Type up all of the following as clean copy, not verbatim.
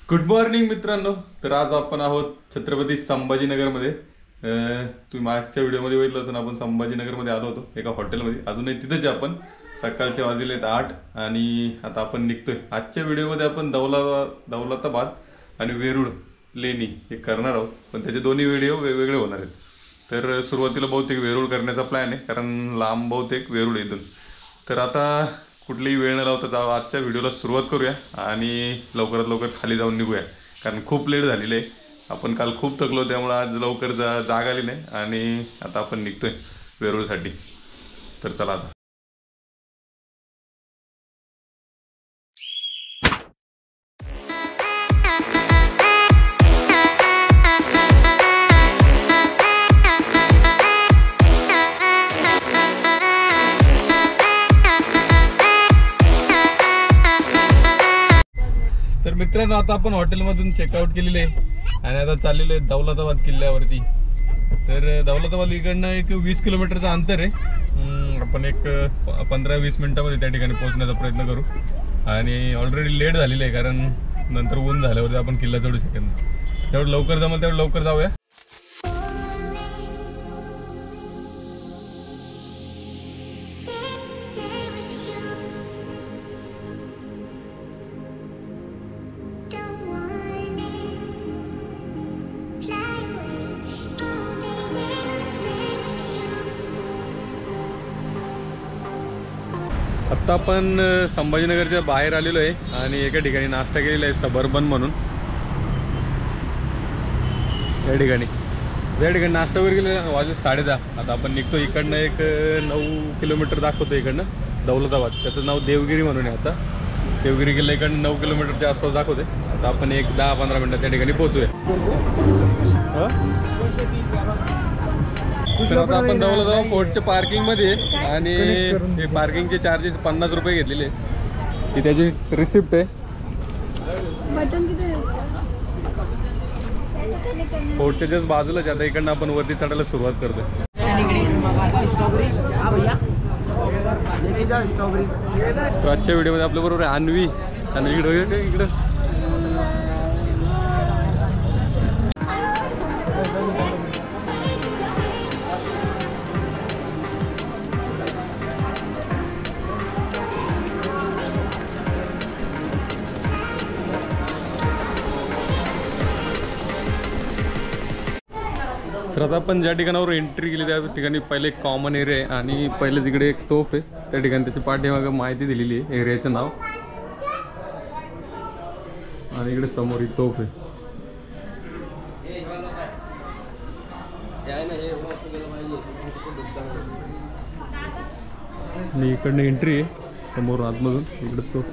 Good morning मित्रांनो. तर आज आपण आहोत छत्रपती संभाजीनगरमध्ये. तुम्ही मागच्या व्हिडिओमध्ये बघितलं असेल, आपण संभाजीनगरमध्ये आलो होतो एका हॉटेलमध्ये. अजूनही तिथेच आपण. सकाळचे वाजले 8 आणि आता आपण निघतोय. आजच्या व्हिडिओमध्ये आपण दौलताबाद आणि वेरूळ लेणी हे करणार आहोत, पण त्याचे दोन्ही व्हिडिओ वेगवेगळे होणार आहेत. तर सुरुवातीला बहुतेक वेरूळ करण्याचा प्लॅन आहे, कारण लांब बहुतेक वेरूळ इथून. तर आता कुठलीही वेळ न लावता आजच्या व्हिडिओला सुरुवात करूया आणि लवकरात लवकर खाली जाऊन निघूया, कारण खूप लेट झालेलं आहे. आपण काल खूप थकलो, त्यामुळे आज लवकर जाग आली नाही आणि आता आपण निघतोय वेरूळसाठी. तर चला आता. तर मित्रांनो, आता आपण हॉटेलमधून चेकआउट केलेले आहे आणि आता चाललेलो आहे दौलताबाद किल्ल्यावरती. तर दौलताबाद इकडनं एक 20 किलोमीटरचं अंतर आहे. आपण एक 15-20 मिनिटामध्ये त्या ठिकाणी पोहोचण्याचा प्रयत्न करू. आणि ऑलरेडी लेट झालेलं आहे, कारण नंतर ऊन झाल्यावरती आपण किल्ला चढू शकत नाही. तेवढं लवकर जमेल तेवढं लवकर जाऊया. आत्ता आपण संभाजीनगरच्या बाहेर आलेलो आहे आणि एका ठिकाणी नाश्ता केलेला आहे, सबर्बन म्हणून. या ठिकाणी नाश्ता वगैरे केलेला. वाजले 10:30. आता आपण निघतो. इकडनं एक 9 किलोमीटर दाखवतो इकडनं दौलताबाद. त्याचं नाव देवगिरी म्हणून आहे. आता देवगिरी किल्ला इकडनं 9 किलोमीटरच्या आसपास दाखवते. आता आपण एक 10-15 मिनिटात त्या ठिकाणी पोहोचूया. तर आता आपण दौलताबाद फोर्टच्या पार्किंगमध्ये आणि हे पार्किंगचे चार्जेस 50 रुपये घेतलेले. ही त्याची रिसिप्ट आहे. फोर्टच्या जस्ट बाजूलाच. आता इकडनं आपण वरती चढायला सुरुवात करतोय. आजच्या व्हिडिओमध्ये आपल्या बरोबर आहे अन्वी. इकडं तर आता आपण ज्या ठिकाणावर एंट्री केली त्या ठिकाणी पहिले एक कॉमन एरिया आहे आणि पहिले तिकडे एक तोफ आहे. त्या ठिकाणी त्याची पाठीमागे माहिती दिलेली आहे, एरियाचं नाव. आणि इकडे समोर ही तोफ आहे. आणि इकडनं एंट्री आहे समोर आतमधून. इकडेच तोफ.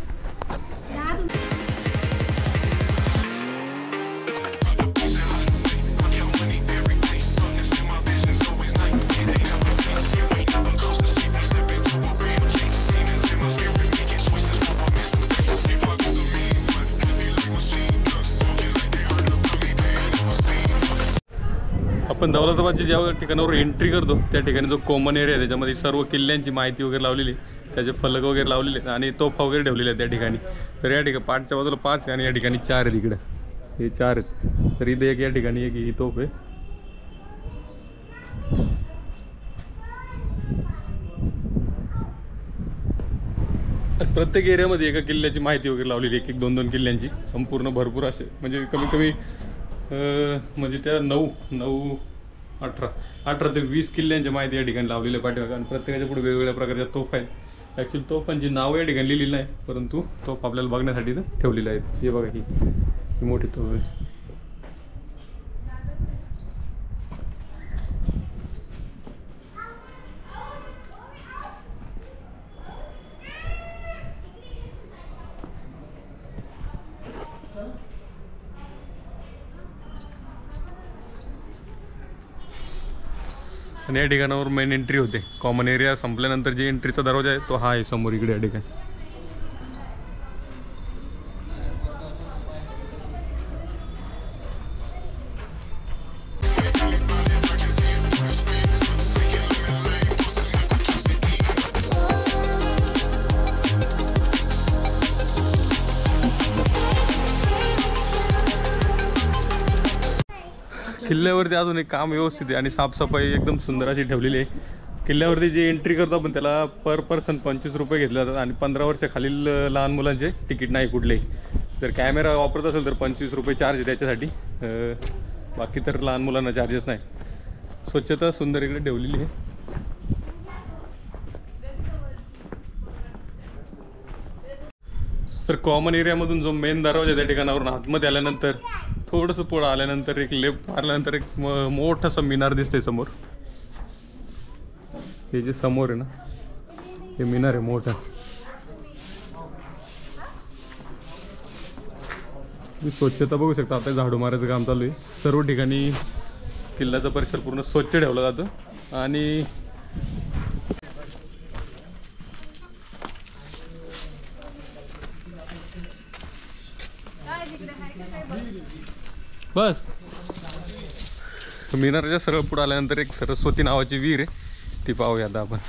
आपण दौलताबादच्या ज्या ठिकाणावर एंट्री करतो त्या ठिकाणी जो कॉमन एरिया आहे त्याच्यामध्ये सर्व किल्ल्यांची माहिती वगैरे लावलेली, त्याचे फलक वगैरे लावलेले आणि तोफा वगैरे ठेवलेले आहेत त्या ठिकाणी. तर या ठिकाणी पाठच्या बाजूला 5 आहे आणि या ठिकाणी 4 आहेत. इकडे हे 4 आहेत. तर इथे एक या ठिकाणी एक ही तोफ आहे. प्रत्येक एरियामध्ये एका किल्ल्याची माहिती वगैरे लावलेली, 1-1, 2-2 किल्ल्यांची संपूर्ण भरपूर असे, म्हणजे कमीत कमी म्हणजे त्या 18 ते 20 किल्ल्यांच्या माहिती या ठिकाणी लावलेल्या पाठीमागे. आणि प्रत्येकाच्या पुढे वेगवेगळ्या प्रकारच्या तोफ आहेत. ॲक्च्युली तोफांची नावं या ठिकाणी लिहिलेली नाही, परंतु तोफ आपल्याला बघण्यासाठी ठेवलेले आहेत. हे बघा, ही मोठी तोफ आहे. आणि या ठिकाणावर मेन एंट्री होते. कॉमन एरिया संपल्यानंतर जी एंट्रीचा दरवाजा आहे तो हा आहे समोर इकडे या ठिकाणी. किल्ल्यावरती अजून एक काम व्यवस्थित आहे आणि साफसफाई एकदम सुंदर अशी ठेवलेली आहे. किल्ल्यावरती जे एंट्री करतो आपण त्याला पर पर्सन 25 रुपये घेतले जातात आणि 15 वर्षाखालील लहान मुलांचे तिकीट नाही कुठलेही. जर कॅमेरा वापरत असेल तर 25 रुपये चार्ज आहे त्याच्यासाठी. बाकी तर लहान मुलांना चार्जेस नाही. स्वच्छता सुंदर इकडे ठेवलेली आहे. तर कॉमन एरियामधून जो मेन दरवाजा त्या ठिकाणावरून आतमध्ये आल्यानंतर थोडंसं पुढं आल्यानंतर एक लेफ्ट मारल्यानंतर एक मोठासा मिनार दिसतंय समोर. हे जे समोर आहे ना हे मिनार आहे मोठा. मी स्वच्छता बघू शकता. आता झाडू मारायचं काम चालू आहे. सर्व ठिकाणी किल्ल्याचा परिसर पूर्ण स्वच्छ ठेवला जातो. आणि बस मिनारच्या सरळ पुढे आल्यानंतर एक सरस्वती नावाची विहीर आहे ती पाहूया आता आपण.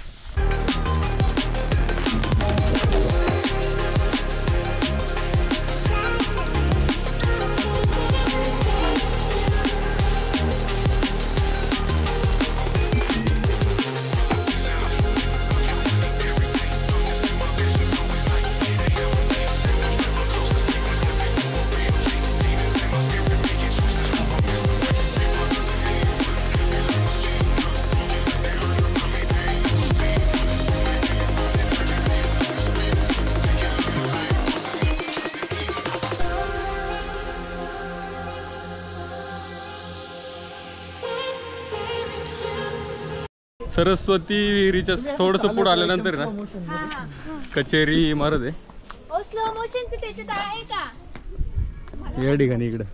सरस्वती विहिरीच्या थोडंसं पुढे आल्यानंतर ना कचेरी इमारत आहे. स्लो मोशनचं त्याच्यात आहे का या ठिकाणी इकडं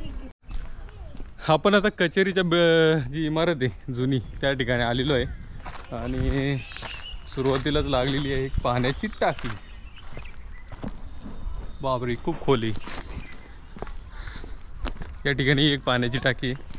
आपण आता कचेरीच्या जी इमारत आहे जुनी त्या ठिकाणी आलेलो आहे. आणि सुरुवातीलाच लागलेली आहे एक पाण्याची टाकी. बापरे खूप खोली. या ठिकाणी एक पाण्याची टाकी आहे.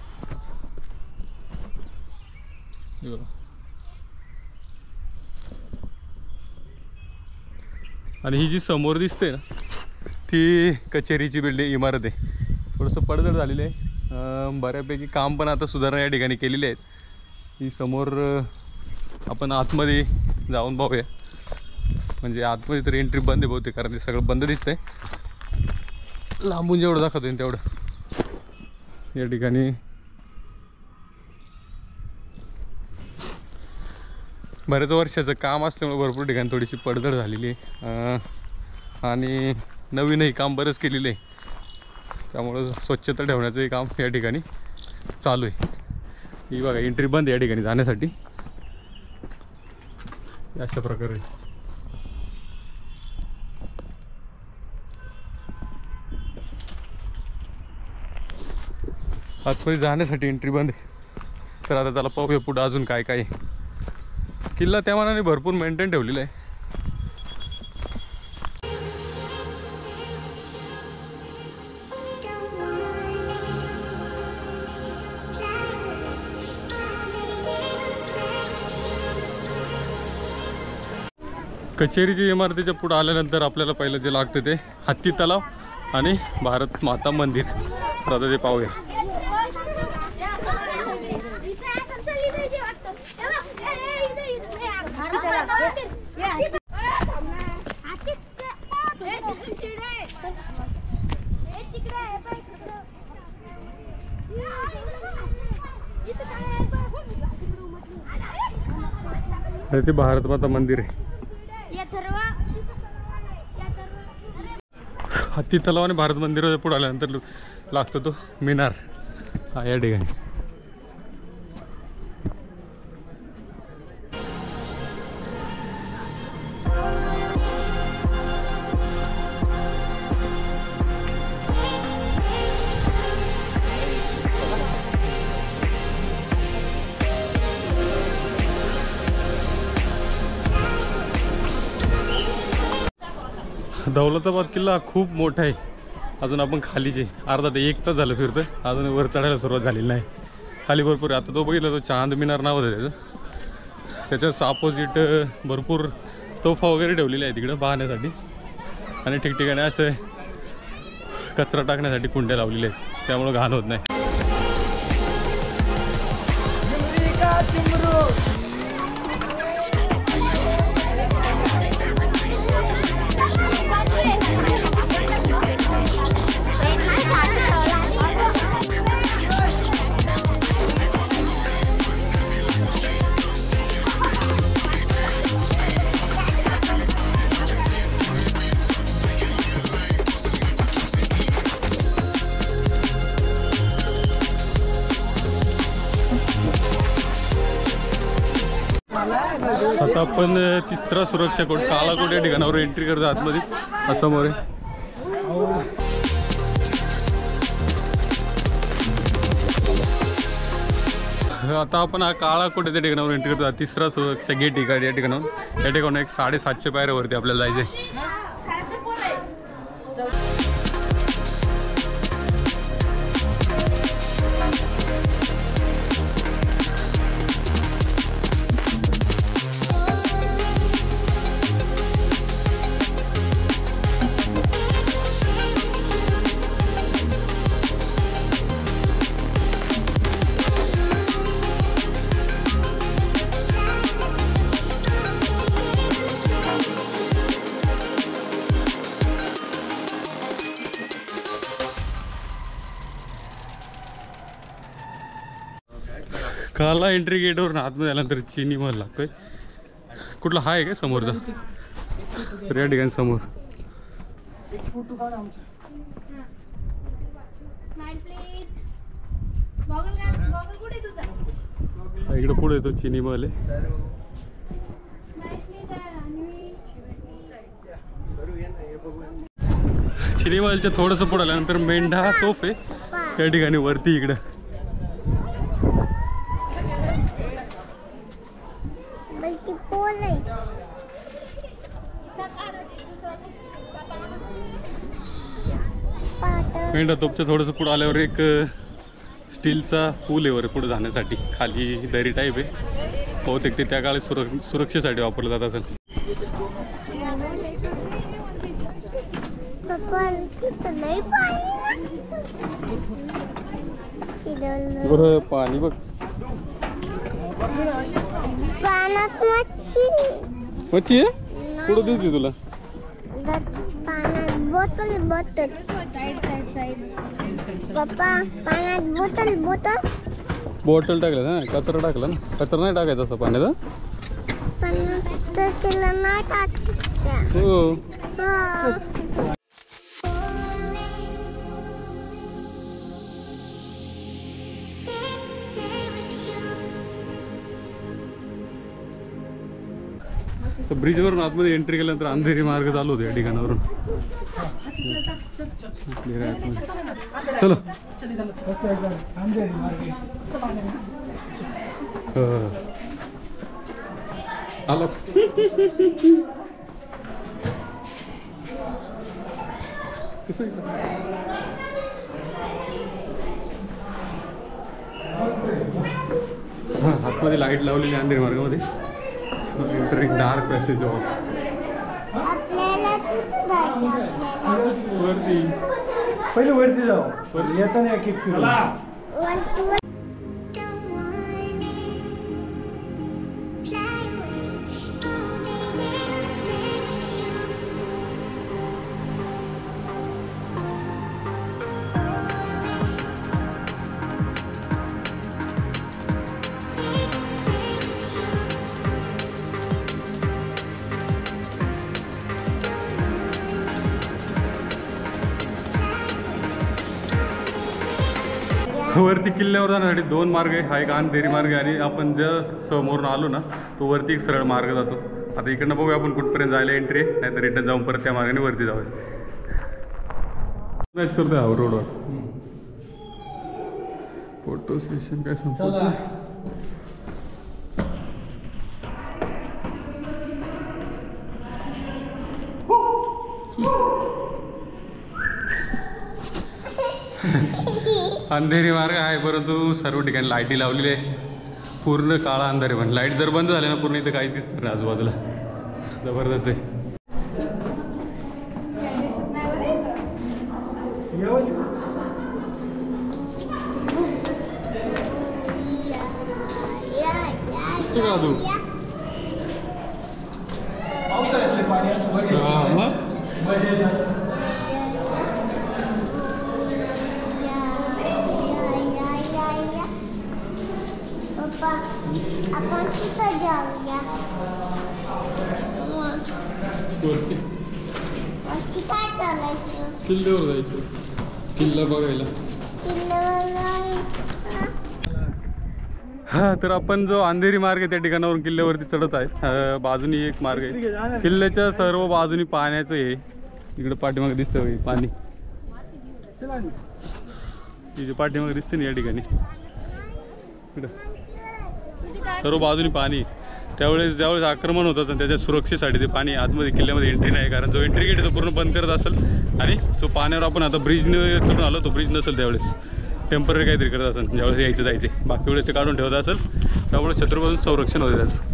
आणि ही जी समोर दिसते ना ती कचेरीची बिल्डिंग इमारत आहे. थोडंसं पडझड झालेलं आहे. बऱ्यापैकी काम पण आता सुधारणा या ठिकाणी केलेली आहेत. ही समोर आपण आतमध्ये जाऊन पाहूया. म्हणजे आतमध्ये तर एंट्री बंद आहे बहुतेक कारण ते सगळं बंद दिसतंय. लांबून जेवढं दाखवतो तेवढं. या ठिकाणी बऱ्याच वर्षाचं काम असल्यामुळे भरपूर ठिकाणी थोडीशी पडझड झालेली आहे. आणि नवीनही काम बरंच केलेलं आहे. त्यामुळं स्वच्छता ठेवण्याचंही काम या ठिकाणी चालू आहे. ही बघा एंट्री बंद आहे या ठिकाणी जाण्यासाठी. अशा प्रकारे आतमध्ये जाण्यासाठी एंट्री बंद आहे. तर आता चला पाहूया पुढं अजून काय काय आहे. किल्ला त्या मानाने भरपूर मेंटेन ठेवलेला आहे. कचेरीच्या इमारतीच्या पुढे आल्यानंतर आपल्याला पहिलं जे लागतं ते हत्ती तलाव आणि भारत माता मंदिर. तर आता ते पाहूया. ते भारत माता मंदिर आहे. हत्ती तलाव आणि भारत मंदिर पुढे आल्यानंतर लागतो तो मिनार हा या ठिकाणी. दौलताबाद किल्ला खूप मोठा आहे. अजून आपण खालीचे अर्धा ते 1 तास झालं फिरतं. अजून वर चढायला सुरुवात झालेली नाही. खाली भरपूर आता तो बघितला तो चांद मिनार नाव होतं त्याचं. त्याच्याच अपोजिट भरपूर तोफा वगैरे ठेवलेले आहे तिकडं पाहण्यासाठी. आणि ठिकठिकाणी असं कचरा टाकण्यासाठी कुंड्या लावलेल्या आहेत त्यामुळं घाण होत नाही. आता आपण तिसरा सुरक्षा कोड काळा कोड या ठिकाणावर एंट्री करतो आतमध्ये. समोर आहे. आता आपण हा काळा कोड त्या ठिकाणावर एंट्री करतो. तिसरा सुरक्षा गेट आहे या ठिकाणावर. या ठिकाणून एक 750 पायऱ्यावरती आपल्याला जायचंय. काला एंट्री गेटवर आतमध्ये आल्यानंतर चिनी महल लागतोय. कुठला हा आहे का समोरचा? तर या ठिकाणी समोर इकडे पुढे येतो चिनी महल आहे. चिनी महलच्या थोडंसं पुढे आल्यानंतर मेंढा तोफ आहे त्या ठिकाणी वरती. इकडं मेंढा तोपच्या थोडंसं पुढे आल्यावर एक स्टीलचा पूल आहे वर पुढे जाण्यासाठी. खाली दरी टाईप आहे. बहुतेक ते त्या काळात सुरक्षेसाठी वापरलं जात असेल. बरं पाणी बघ. मच्छी आहे कुठं दिसली तुला? बोतल बोतल पप्पा पाण्यात बोतल बोतल बॉटल टाकलं ना. कचरा टाकला ना. कचरा नाही टाकायचा असं पाण्याचा. नाही टाकायचं. हो ब्रिजवरून आतमध्ये एंट्री केल्यानंतर अंधेरी मार्ग चालू होते या ठिकाणावरून. चलो आला. कसं हां आतमध्ये लाईट लावलेली अंधेरी मार्गामध्ये. Entering dark passage of. वरती पहिले वरती जाऊ. येताना एक एक फिरू. वरती किल्ल्यावर जाण्यासाठी 2 मार्ग आहे. हा एक अंधेरी मार्ग आहे आणि आपण ज्या समोरून आलो ना तो वरती एक सरळ मार्ग जातो. आता इकडनं बघूया आपण कुठपर्यंत जायला एंट्री आहे. नाहीतर रिटर्न जाऊन परत त्या मार्गाने वरती जाऊया. मॅच करतोय हा रोडवर. फोटो सेशन काय संपत. अंधेरी मार्ग आहे परंतु सर्व ठिकाणी लाईटी लावलेली आहे. पूर्ण काळा अंधार आहे. पण लाईट जर बंद झाली ना पूर्ण इथं काहीच दिसत नाही आजूबाजूला. जबरदस्त आहे. येतो का तू? पावसाळ्यातले पाणी असं वर येतं. हा मग मजा येत असं. पप्पा आपण तिथं जाऊया वरती वरती काय चालायचं किल्ल्यावर जायचं, किल्ला बघायला. हा तर आपण जो अंधेरी मार्ग आहे त्या ठिकाणावरून किल्ल्यावरती चढत आहे. बाजूनी एक मार्ग आहे, किल्ल्याच्या सर्व बाजूनी पाण्याचं आहे. इकडे पाठीमागे दिसतं पाणी, तिथे पाठीमागे दिसते ना या ठिकाणी. इकडं सर्व बाजूनी पाणी. ज्यावेळेस आक्रमण होतं त्याच्या सुरक्षेसाठी ते पाणी आतमध्ये किल्ल्यामध्ये एंट्री नाही, कारण जो एंट्री गेट आहे तो पूर्ण बंद करत असेल. आणि जो पाण्यावर आपण आता ब्रिजने चढून आलो तो ब्रिज नसेल त्यावेळेस टेम्पररी काहीतरी करत असेल, ज्यावेळेस यायचं जायचे. बाकी वेळेस ते काढून ठेवत असेल, त्यामुळे शत्रूपासून संरक्षण होते त्याचं.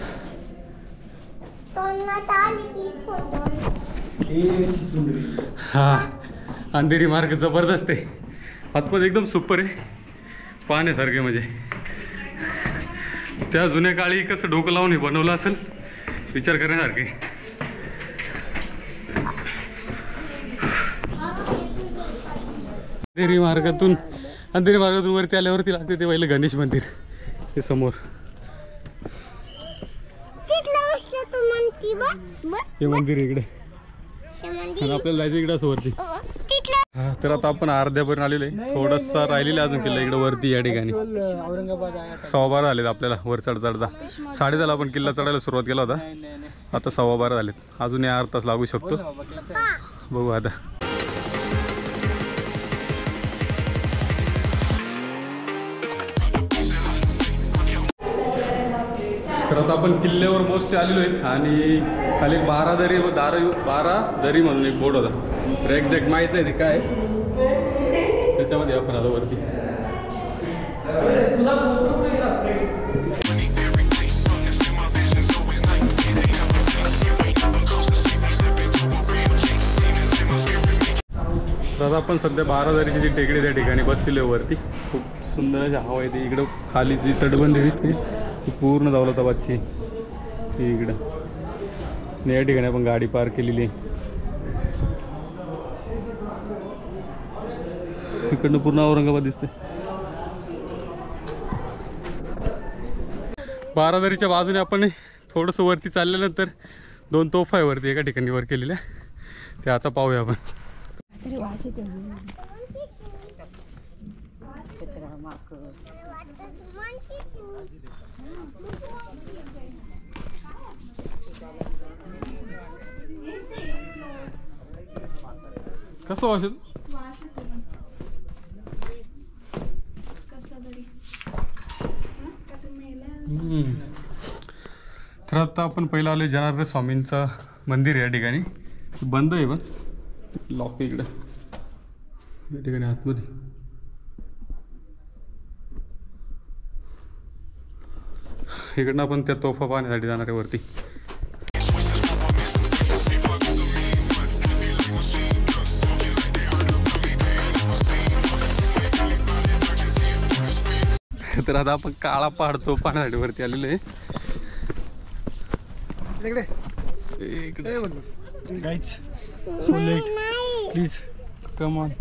हा अंधेरी मार्ग जबरदस्त आहे, आतमध्ये एकदम सुपर आहे, पाहण्यासारखे. म्हणजे त्या जुन्या काळी कसं डोकं लावून हे बनवलं असेल, विचार करण्यासारखे. अंधेरी मार्गातून वरती आल्यावरती लागते ते पहिलं गणेश मंदिर ते समोर. हे मंदिर इकडे आणि आपल्याला जायचं इकडे असं वरती. हा तर आता आपण अर्ध्यापर्यंत आलेलो आहे, थोडासा राहिलेला अजून किल्ला इकडे वरती या ठिकाणी. 12:15 झालेत आपल्याला वर चढता. 10:30 आपण किल्ला चढायला सुरुवात केला होता, आता 12:15 झालेत. अजून अर्धा तास लागू शकतो, बघू आता. तर आता आपण किल्ल्यावर मोस्टली आलेलो आहे आणि खाली एक 12 दरी म्हणून एक बोर्ड होता, तर एक्झॅक्ट माहीत नाही ते काय त्याच्यामध्ये. आपण आता वरती तर आता आपण सध्या 12 दरीची जी टेकडी त्या ठिकाणी बसलेली आहे वरती. खूप सुंदर अशी हवा येते. इकडं खाली जी तटबंदी दिसते ती पूर्ण दौलताबादची इकडं. या ठिकाणी आपण गाडी पार्क केलेली आहे. तिकडनं पूर्ण औरंगाबाद दिसते. 12 दरीच्या बाजूने आपण थोडंसं वरती चालल्यानंतर 2 तोफा आहे वरती एका ठिकाणी वर केलेल्या, ते आता पाहूया आपण. कसं वाटत? तर आता आपण पहिलं आलो जनार्दन स्वामींचं मंदिर या ठिकाणी. बंद आहे पण लॉक इकडं या ठिकाणी आतमध्ये. इकडनं आपण त्या तोफा पाहण्यासाठी जाणार आहे वरती. तर आता आपण काळा पहाड तो पाहण्यासाठी वरती आलेलो आहे. Please come on.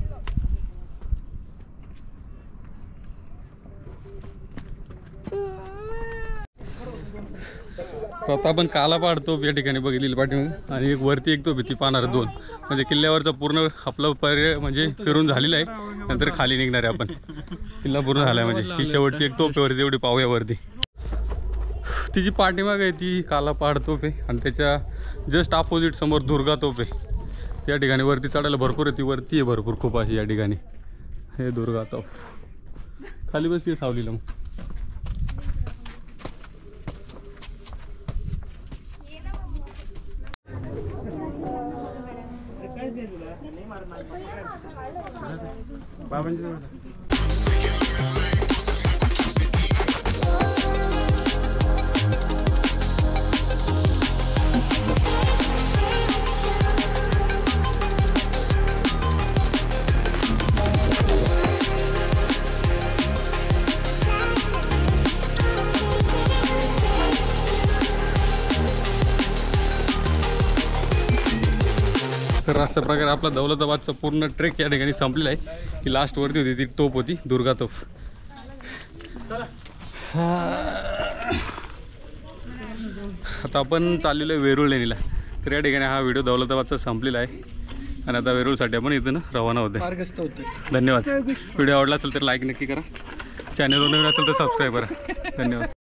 आता आपण काला पहाड तोफ या ठिकाणी बघितलेली पाठीमागे, आणि एक वरती एक तोफ ती पाहणार 2. म्हणजे किल्ल्यावरचा पूर्ण आपलं पर्याय म्हणजे फिरून झालेला आहे. नंतर खाली निघणार आहे आपण. किल्ला पूर्ण झाला आहे म्हणजे ही शेवटची एक तोफ वरती तेवढी पाहूया वरती. ती जी पाठीमाग आहे ती काला पहाड तोफ आहे, आणि त्याच्या जस्ट ऑपोजिट समोर दुर्गा तोफ आहे. त्या ठिकाणी वरती चढायला भरपूर आहे, ती वरती आहे भरपूर खूप अशी या ठिकाणी. हे दुर्गा तोफ खाली बसती सावलीला. मग तर अशा प्रकारे आपला दौलताबादचा पूर्ण ट्रेक या ठिकाणी संपलेला आहे. ही लास्ट वरती होती ती तोप होती, दुर्गा तोप. आता आपण चाललेलो आहे वेरूळ लेणीला. तर या ठिकाणी हा व्हिडिओ दौलताबादचा संपलेला आहे आणि आता वेरूळसाठी आपण इथून रवाना होते. धन्यवाद. व्हिडिओ आवडला असेल तर लाईक नक्की करा, चॅनलवर नवीन असेल तर सबस्क्राईब करा. धन्यवाद.